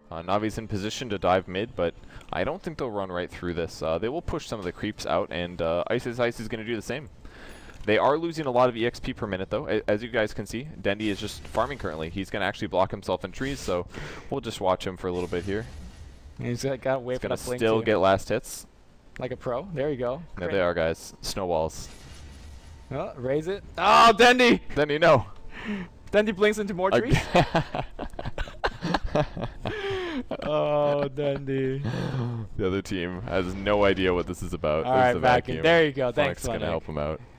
Navi's in position to dive mid, but I don't think they'll run right through this. They will push some of the creeps out, and Ice is going to do the same. They are losing a lot of EXP per minute, though. As you guys can see, Dendi is just farming currently. He's going to actually block himself in trees, so we'll just watch him for a little bit here. He's got to wait for He's that going blink to still too. get last hits. Like a pro. There you go. There they are, guys. Snowballs. Oh, raise it. Oh, Dendi! Dendi, no. Dendi blinks into more trees. Oh, Dendi. The other team has no idea what this is about. All This is right, a back vacuum. in. There you go. Thanks, Flex gonna help him out.